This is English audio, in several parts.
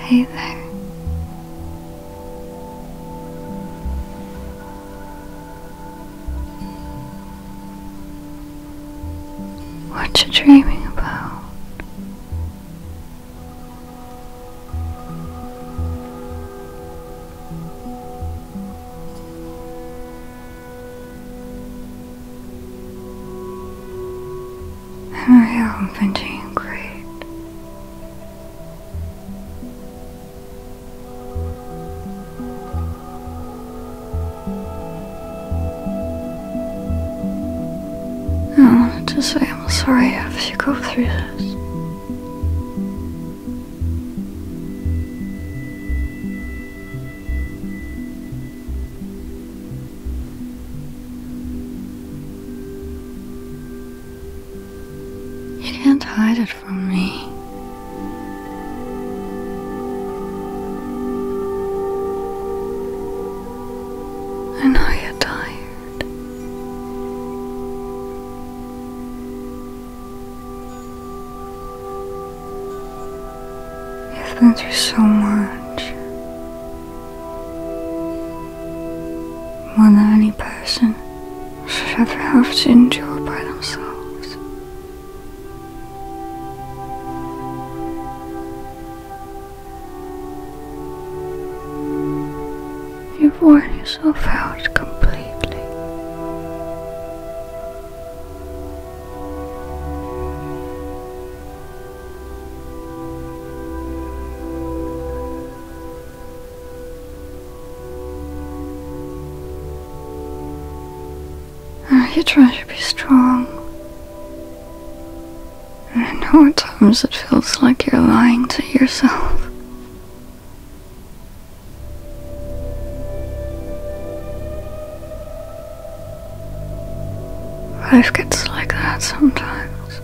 Hey there. What you dreaming about? I know you haven't been doing great. I wanted to say I'm sorry if you go through this. You can't hide it from me. I know you're tired. You've been through so much. More than any person should ever have to endure by themselves. You've worn yourself out completely. You try to be strong. And I know at times it feels like you're lying to yourself. Life gets like that sometimes.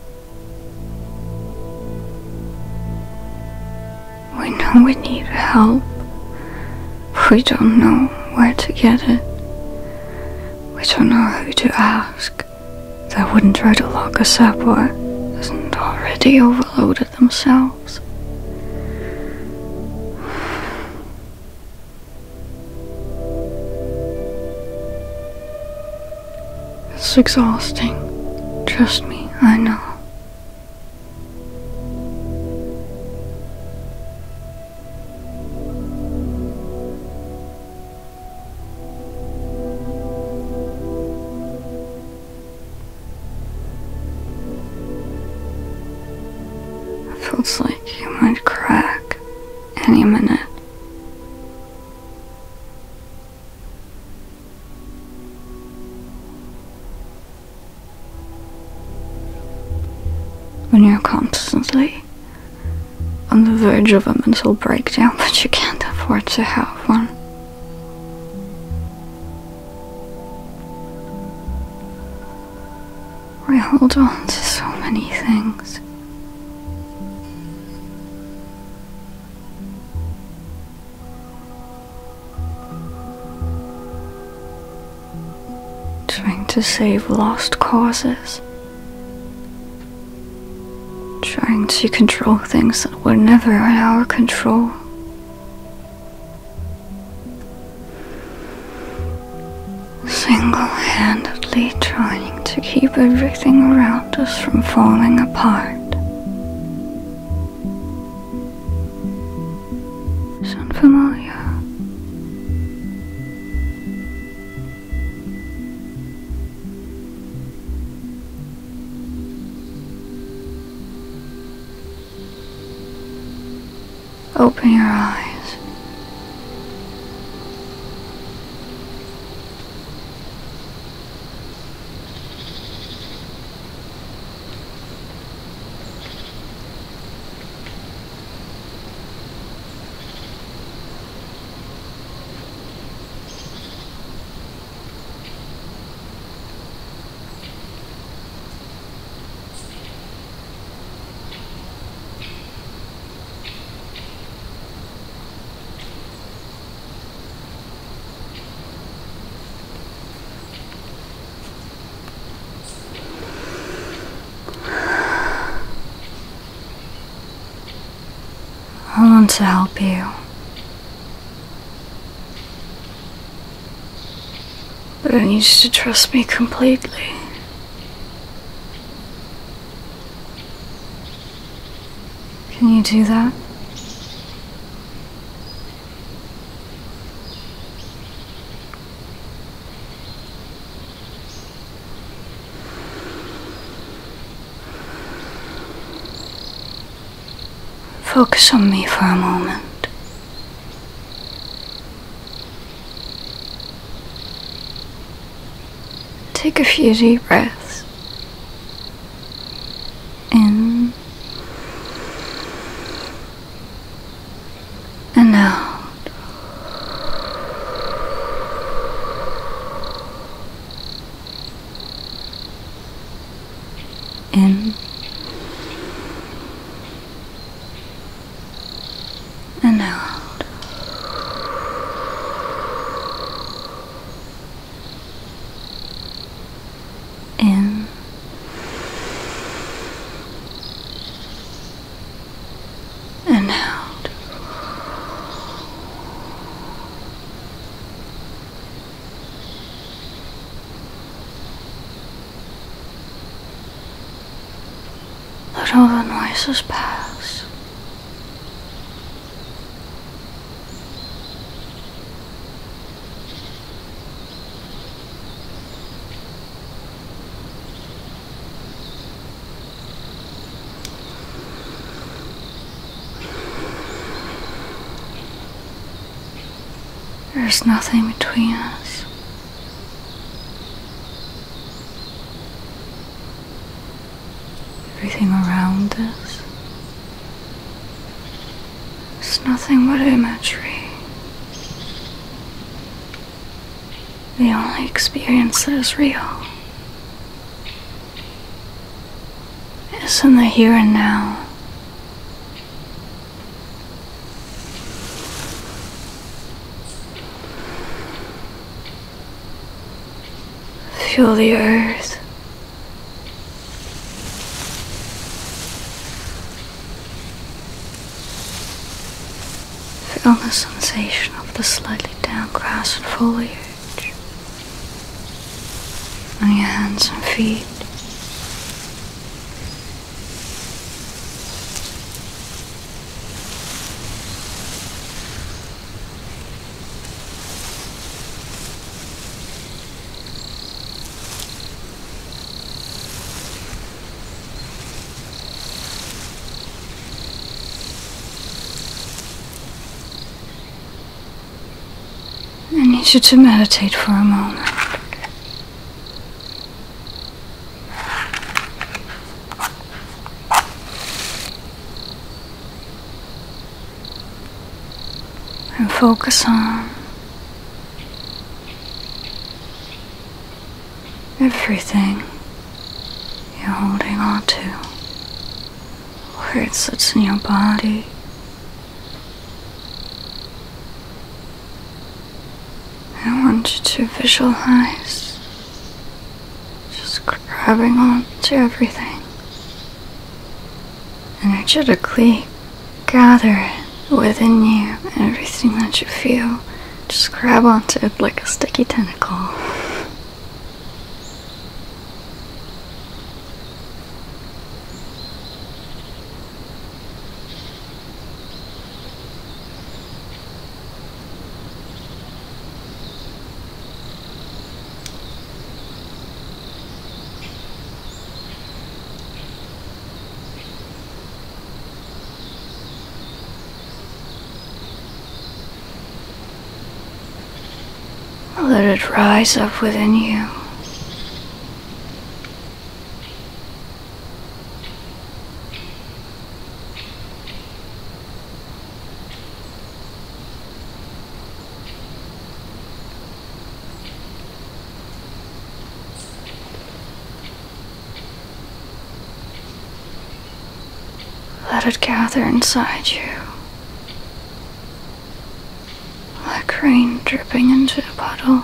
We know we need help. We don't know where to get it. We don't know who to ask. That wouldn't try to lock us up or isn't already overloaded themselves. It's exhausting. Trust me, I know. It feels like you might crack any minute. When you're constantly on the verge of a mental breakdown, but you can't afford to have one. We hold on to so many things. Trying to save lost causes. Trying to control things that were never in our control. Single-handedly trying to keep everything around us from falling apart. Sound familiar? Open your eyes. I want to help you. But I need you to trust me completely. Can you do that? Focus on me for a moment. Take a few deep breaths. In and out. In and out. In and out. Let all the noises pass. There's nothing between us. Everything around us is nothing but imagery. The only experience that is real is in the here and now. Feel the earth. Feel the sensation of the slightly damp grass and foliage on your hands and feet. I need you to meditate for a moment. And focus on everything you're holding on to, where it sits in your body. I want you to visualize just grabbing on to everything, energetically gather it within you, and everything that you feel, just grab onto it like a sticky tentacle. Let it rise up within you. Let it gather inside you, like rain dripping into a puddle.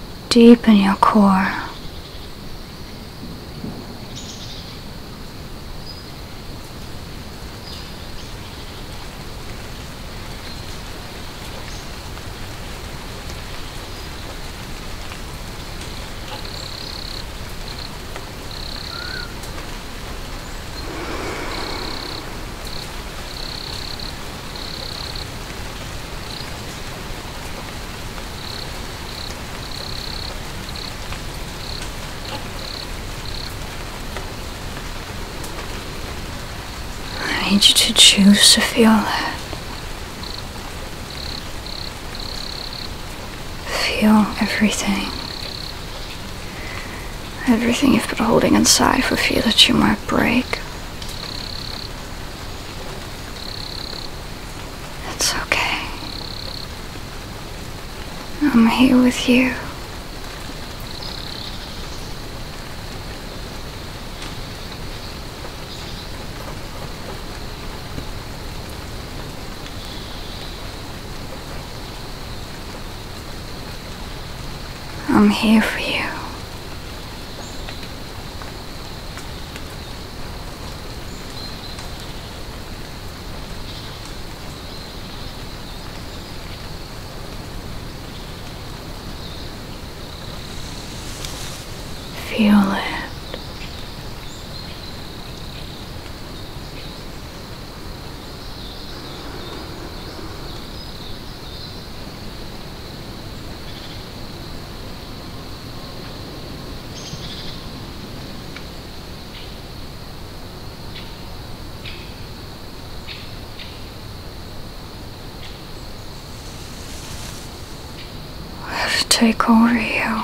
Deep in your core, I need you to choose to feel it. Feel everything. Everything you've been holding inside for fear that you might break. It's okay. I'm here with you. I'm here for you. Feel it. Let it take over you.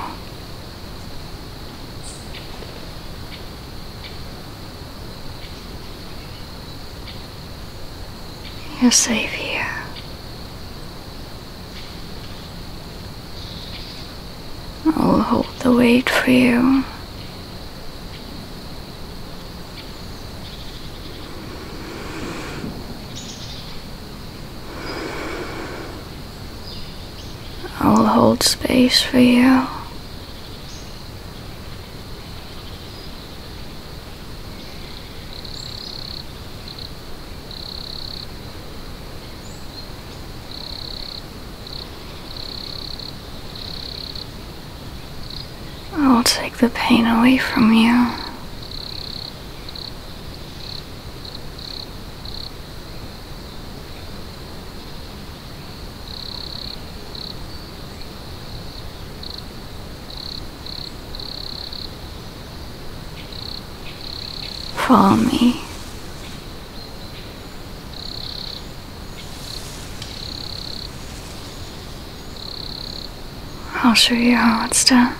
You're safe here. I'll hold the weight for you. I'll hold space for you. I'll take the pain away from you. Follow me. I'll show you how it's done.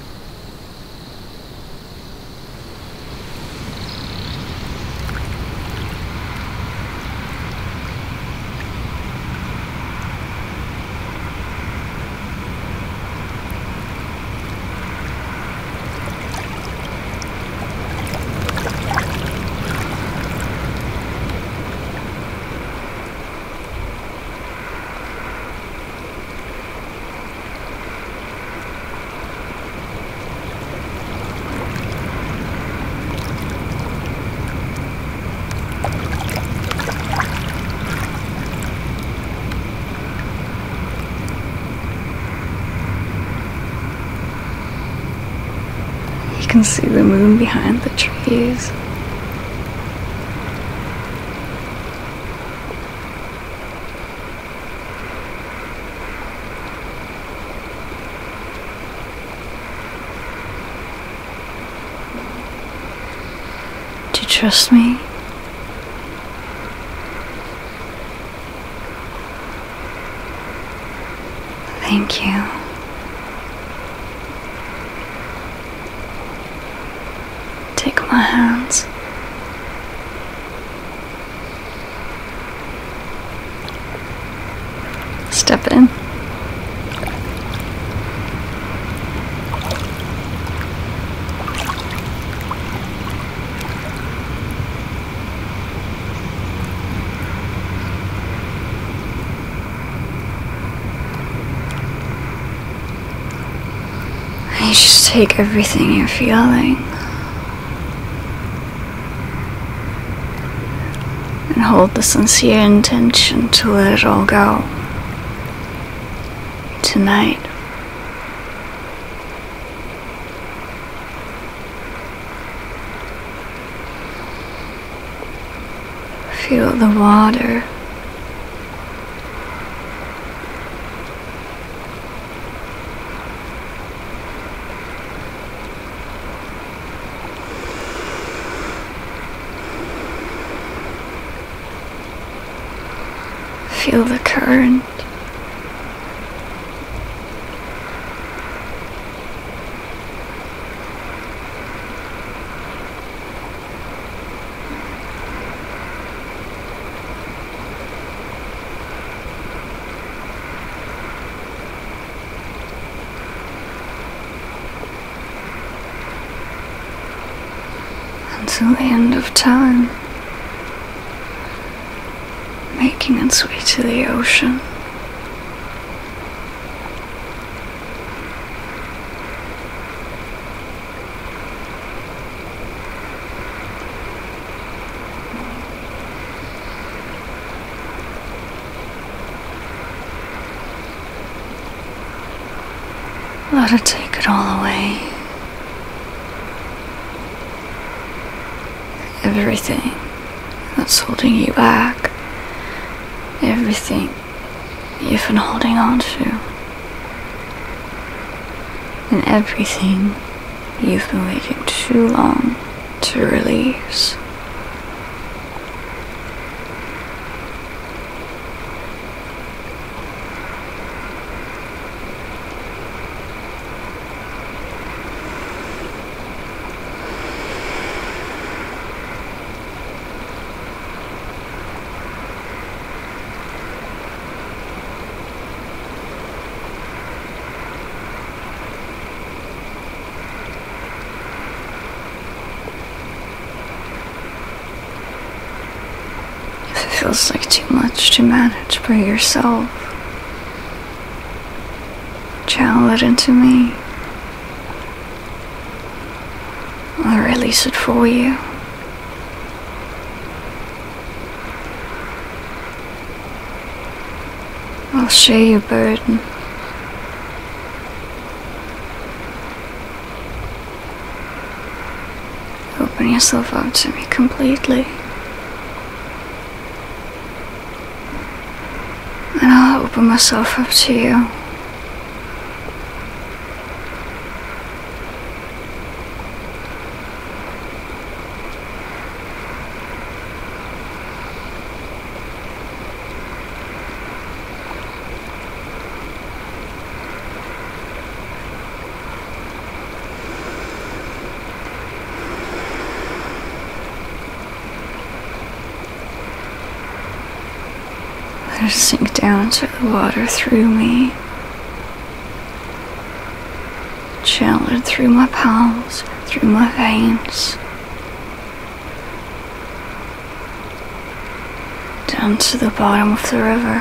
You can see the moon behind the trees. Do you trust me? Thank you. Take my hands. Step in. You just take everything you're feeling and hold the sincere intention to let it all go tonight. Feel the water. feel the current. Until the end of time, making its way to the ocean. Let it take it all away. Everything that's holding you back. Everything you've been holding on to. And everything you've been waiting too long to release. Feels like too much to manage by yourself. Channel it into me. I'll release it for you. I'll share your burden. Open yourself up to me completely. And I'll open myself up to you. Let it sink down to the water through me. Channel it through my palms, through my veins. Down to the bottom of the river.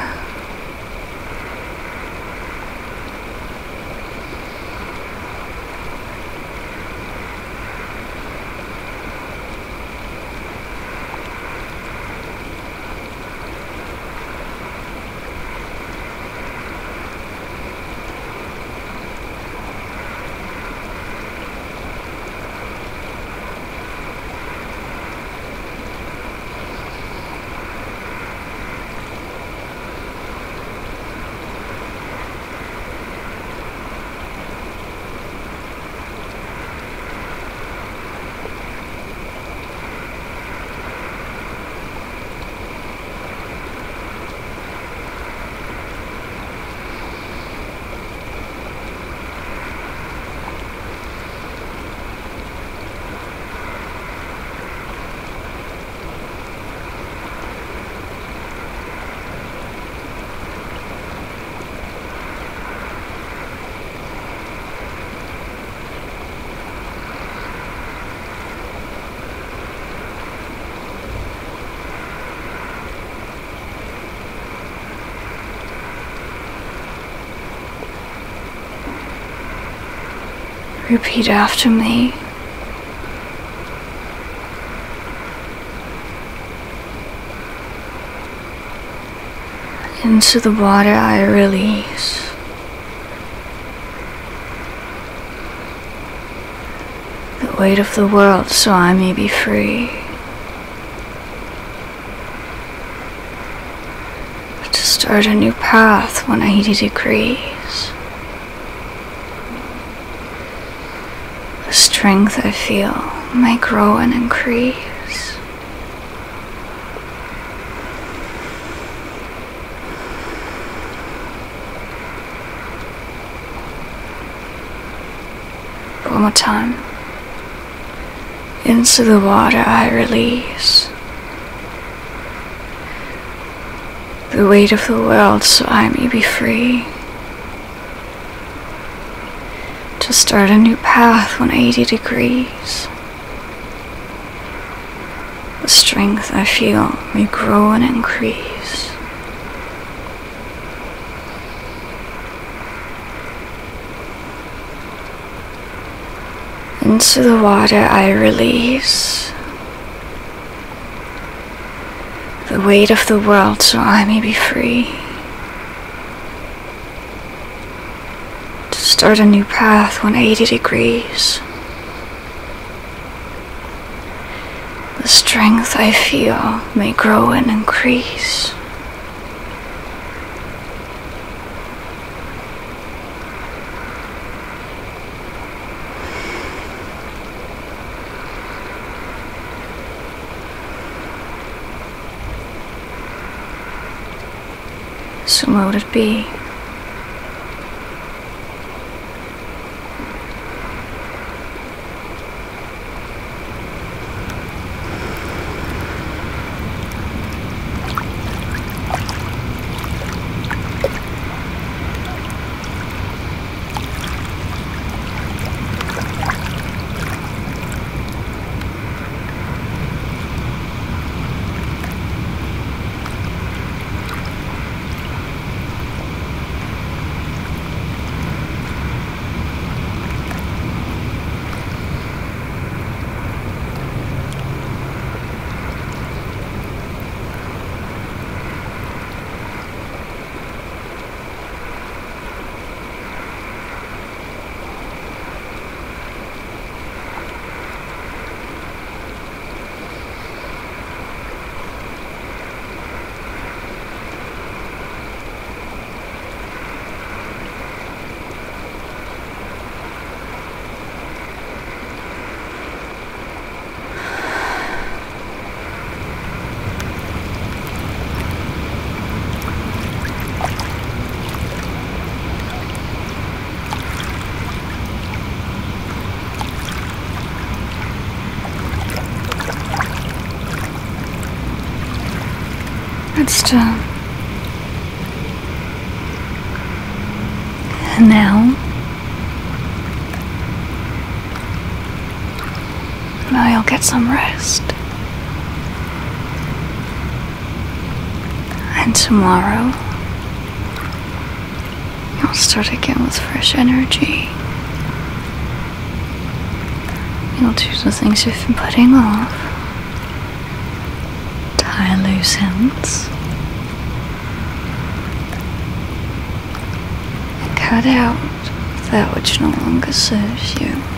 Repeat after me. Into the water I release. The weight of the world so I may be free. To start a new path 180 degrees. The strength I feel may grow and increase. more time. Into the water I release the weight of the world so I may be free to start a new path 180 degrees. The strength I feel may grow and increase. Into the water I release the weight of the world so I may be free to start a new path 180 degrees. The strength I feel may grow and increase. So mote it be. It's done. And now you'll get some rest. And tomorrow you'll start again with fresh energy. You'll do the things you've been putting off. Tie loose ends. And cut out that which no longer serves you.